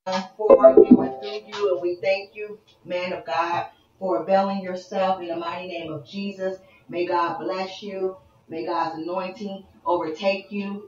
For you and through you, and we thank you, man of God, for availing yourself in the mighty name of Jesus. May God bless you. May God's anointing overtake you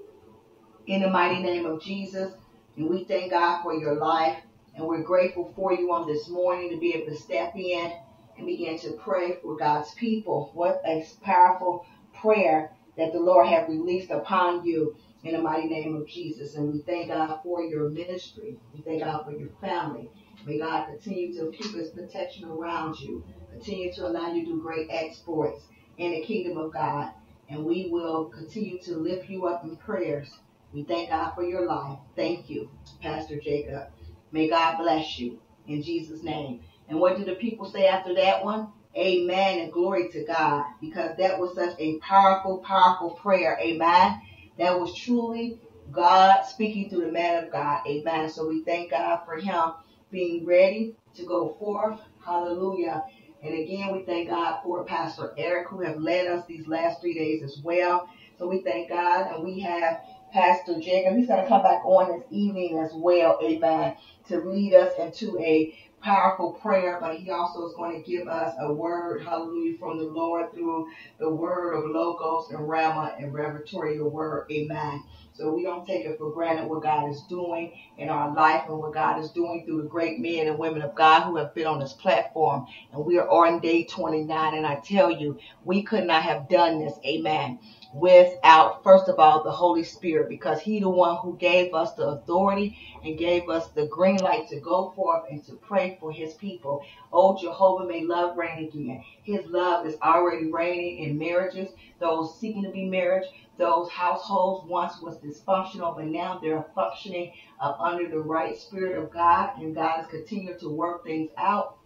in the mighty name of Jesus. And we thank God for your life. And we're grateful for you on this morning to be able to step in and begin to pray for God's people. What a powerful prayer that the Lord has released upon you in the mighty name of Jesus. And we thank God for your ministry. We thank God for your family. May God continue to keep his protection around you. Continue to allow you to do great exploits in the kingdom of God. And we will continue to lift you up in prayers. We thank God for your life. Thank you, Pastor Jacob. May God bless you in Jesus' name. And what did the people say after that one? Amen and glory to God, because that was such a powerful, powerful prayer. Amen. That was truly God speaking through the man of God. Amen. So we thank God for him being ready to go forth. Hallelujah. And again, we thank God for Pastor Eric, who have led us these last 3 days as well. So we thank God, and we have Pastor Jacob. He's going to come back on this evening as well, amen, to lead us into a powerful prayer, but he also is going to give us a word, hallelujah, from the Lord through the word of Logos and Rama and Revelatorial word, amen. So we don't take it for granted what God is doing in our life and what God is doing through the great men and women of God who have been on this platform. And we are on day 29, and I tell you, we could not have done this, amen, without, first of all, the Holy Spirit, because he the one who gave us the authority and gave us the green light to go forth and to pray for his people. Oh, Jehovah, may love reign again. His love is already reigning in marriages, those seeking to be married, those households once was dysfunctional, but now they're functioning under the right spirit of God, and God is continuing to work things out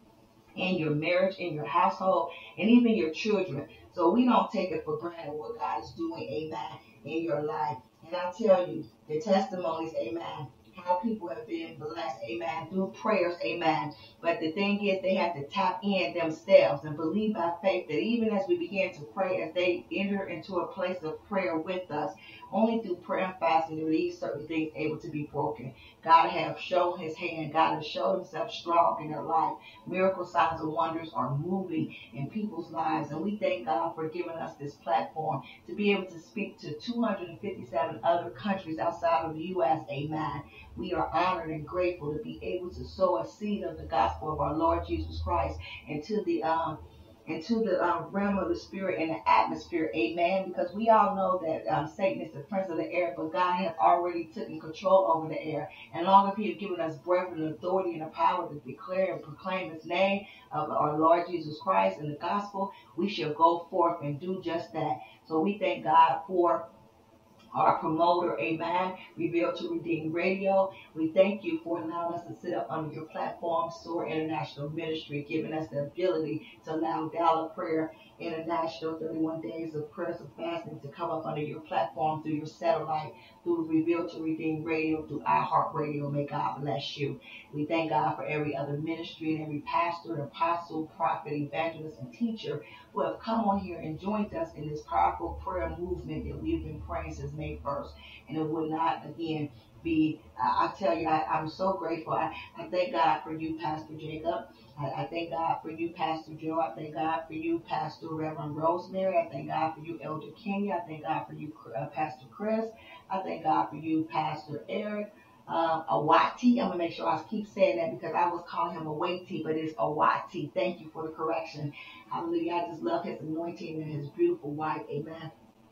in your marriage, in your household, and even your children. So we don't take it for granted what God is doing, amen, in your life. And I tell you, the testimonies, amen, how people have been blessed, amen, through prayers, amen. But the thing is, they have to tap in themselves and believe by faith that even as we begin to pray, as they enter into a place of prayer with us, only through prayer and fasting are these certain things able to be broken. God has shown his hand. God has shown himself strong in their life. Miracle signs and wonders are moving in people's lives. And we thank God for giving us this platform to be able to speak to 257 other countries outside of the U.S. Amen. We are honored and grateful to be able to sow a seed of the gospel of our Lord Jesus Christ into the realm of the spirit and the atmosphere, amen, because we all know that Satan is the prince of the air, but God has already taken control over the air, and long as he has given us breath and authority and the power to declare and proclaim his name of our Lord Jesus Christ and the gospel, we shall go forth and do just that. So we thank God for our promoter, amen, Revealed to Redeem Radio. We thank you for allowing us to sit up under your platform, SOAR International Ministry, giving us the ability to allow Gala Prayer International 31 days of prayers and fasting to come up under your platform through your satellite, through Revealed to Redeem Radio, through iHeartRadio. May God bless you. We thank God for every other ministry and every pastor, apostle, prophet, evangelist, and teacher who have come on here and joined us in this powerful prayer movement that we've been praying since May 1st. And it would not, again, be, I tell you, I'm so grateful. I thank God for you, Pastor Jacob. I thank God for you, Pastor Joe. I thank God for you, Pastor Reverend Rosemary. I thank God for you, Elder Kenya. I thank God for you, Pastor Chris. I thank God for you, Pastor Eric. Awati. I'm going to make sure I keep saying that because I was calling him Awati, but it's Awati. Thank you for the correction. Hallelujah. I just love his anointing and his beautiful wife. Amen.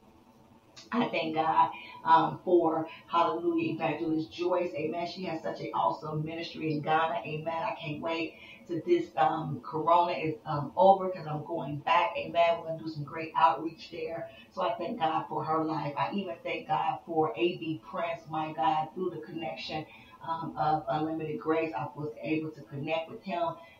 I thank God for, hallelujah, Evangelist Joyce. Amen. She has such an awesome ministry in Ghana. Amen. I can't wait till this corona is over because I'm going back. Amen. We're going to do some great outreach there. So I thank God for her life. I even thank God for A.B. Prince, my God, through the connection of Unlimited Grace. I was able to connect with him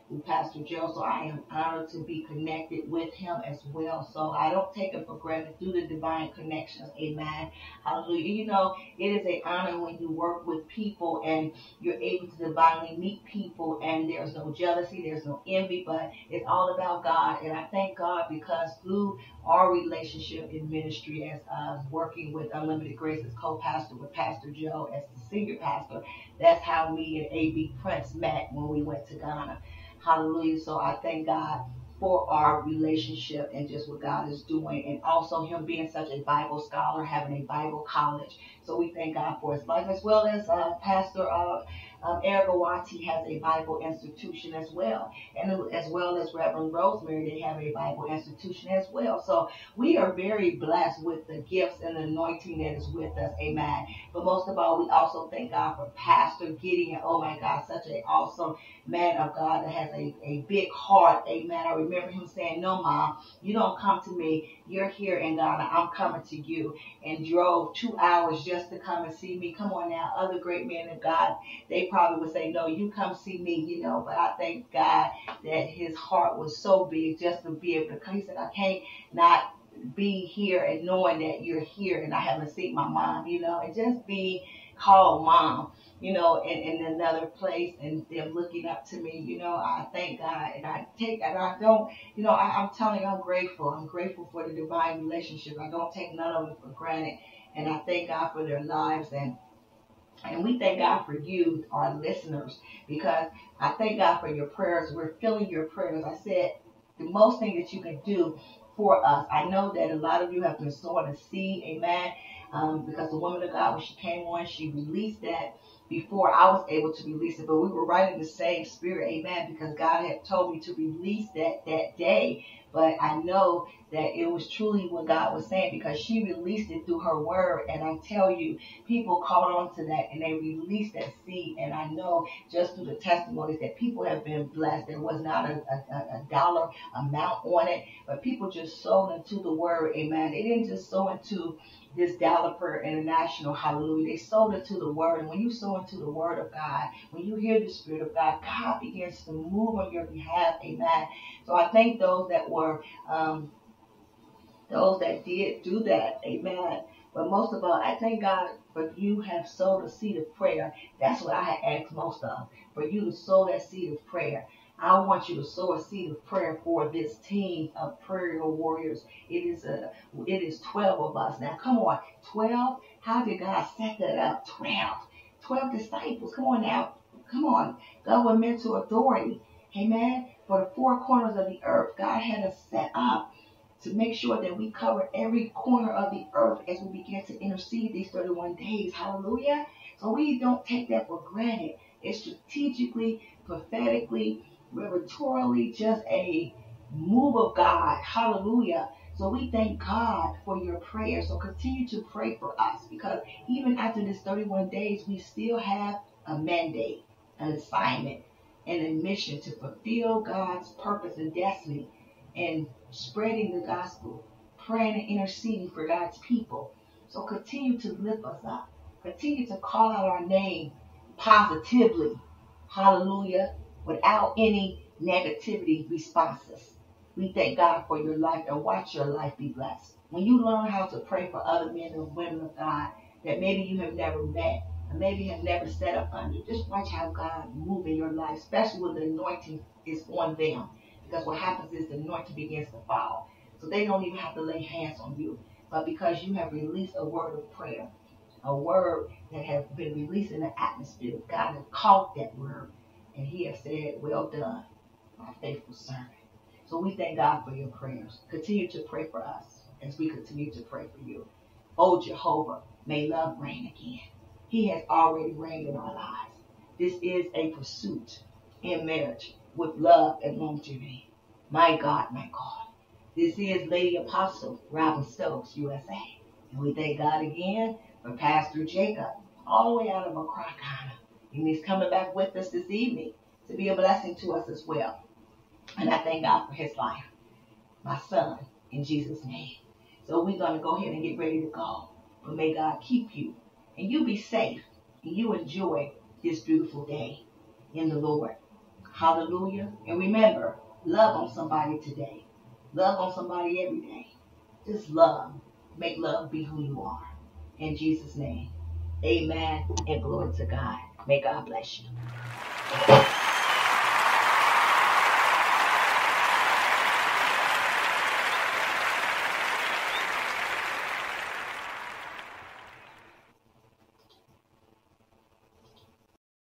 with Pastor Joe. So I am honored to be connected with him as well. So I don't take it for granted through the divine connections. Amen. Hallelujah. You know, it is an honor when you work with people and you're able to divinely meet people, and there's no jealousy, there's no envy, but it's all about God. And I thank God because through our relationship in ministry as working with Unlimited Grace as co-pastor with Pastor Joe as the senior pastor, that's how me and A.B. Prince met when we went to Ghana. Hallelujah. So I thank God for our relationship and just what God is doing, and also him being such a Bible scholar, having a Bible college. So we thank God for his life, as well as Pastor Erica Wati has a Bible institution as well, and as well as Reverend Rosemary, they have a Bible institution as well. So we are very blessed with the gifts and the anointing that is with us. Amen. But most of all, we also thank God for Pastor Gideon. Oh my God, such an awesome man of God that has a big heart. Amen. I remember him saying, "No, Mom, you don't come to me. You're here in Ghana. I'm coming to you." And drove 2 hours just to come and see me. Come on now. Other great men of God, they probably would say, "No, you come see me," you know. But I thank God that his heart was so big just to be able to come. He said, "I can't not be here and knowing that you're here and I haven't seen my mom," you know, and just be called mom, you know, in another place, and them looking up to me, you know. I thank God, and I don't, you know, I'm telling you, I'm grateful. I'm grateful for the divine relationship. I don't take none of it for granted, and I thank God for their lives, and we thank God for you, our listeners, because I thank God for your prayers. We're feeling your prayers. I said the most thing that you can do for us. I know that a lot of you have been sowing a seed, amen, because the woman of God, when she came on, she released that before I was able to release it, but we were right in the same spirit, amen, because God had told me to release that day. But I know that it was truly what God was saying, because she released it through her word. And I tell you, people caught on to that and they released that seed. And I know just through the testimonies that people have been blessed. There was not a dollar amount on it, but people just sowed into the word. Amen. They didn't just sow into this Dollar Prayer International, hallelujah. They sowed into the word. And when you sow into the word of God, when you hear the Spirit of God, God begins to move on your behalf. Amen. So I thank those that were, those that did do that. Amen. But most of all, I thank God for you have sowed a seed of prayer. That's what I had asked most of, for you to sow that seed of prayer. I want you to sow a seed of prayer for this team of prayer warriors. It is 12 of us. Now, come on, 12? How did God set that up? 12 disciples. Come on now. Come on. Governmental authority. Amen. For the four corners of the earth, God had us set up to make sure that we cover every corner of the earth as we begin to intercede these 31 days. Hallelujah. So we don't take that for granted. It's strategically, prophetically, rhetorically, just a move of God. Hallelujah. So we thank God for your prayers. So continue to pray for us, because even after this 31 days, we still have a mandate, an assignment, and a mission to fulfill God's purpose and destiny, and spreading the gospel, praying and interceding for God's people. So continue to lift us up. Continue to call out our name positively. Hallelujah. Without any negativity responses. We thank God for your life, and watch your life be blessed. When you learn how to pray for other men and women of God that maybe you have never met, or maybe have never set up under, just watch how God move in your life, especially when the anointing is on them. Because what happens is the anointing begins to fall. So they don't even have to lay hands on you. But because you have released a word of prayer, a word that has been released in the atmosphere, God has caught that word, and he has said, "Well done, my faithful servant." So we thank God for your prayers. Continue to pray for us as we continue to pray for you. Oh, Jehovah, may love reign again. He has already reigned in our lives. This is a pursuit in marriage with love and longevity. My God, my God. This is Lady Apostle Robin Stokes, USA. And we thank God again for Pastor Jacob, all the way out of Accra, Ghana. And he's coming back with us this evening to be a blessing to us as well. And I thank God for his life, my son, in Jesus' name. So we're going to go ahead and get ready to go. But may God keep you, and you be safe, and you enjoy this beautiful day in the Lord. Hallelujah. And remember, love on somebody today. Love on somebody every day. Just love. Make love be who you are. In Jesus' name. Amen. And glory to God. May God bless you.